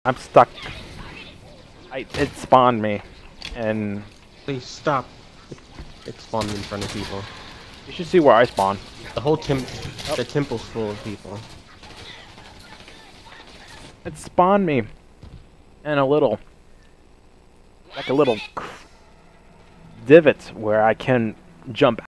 I'm stuck. It spawned me, and Please stop. It spawned in front of people. you should see where I spawn. The whole the temple's full of people. It spawned me, and a little divot where I can jump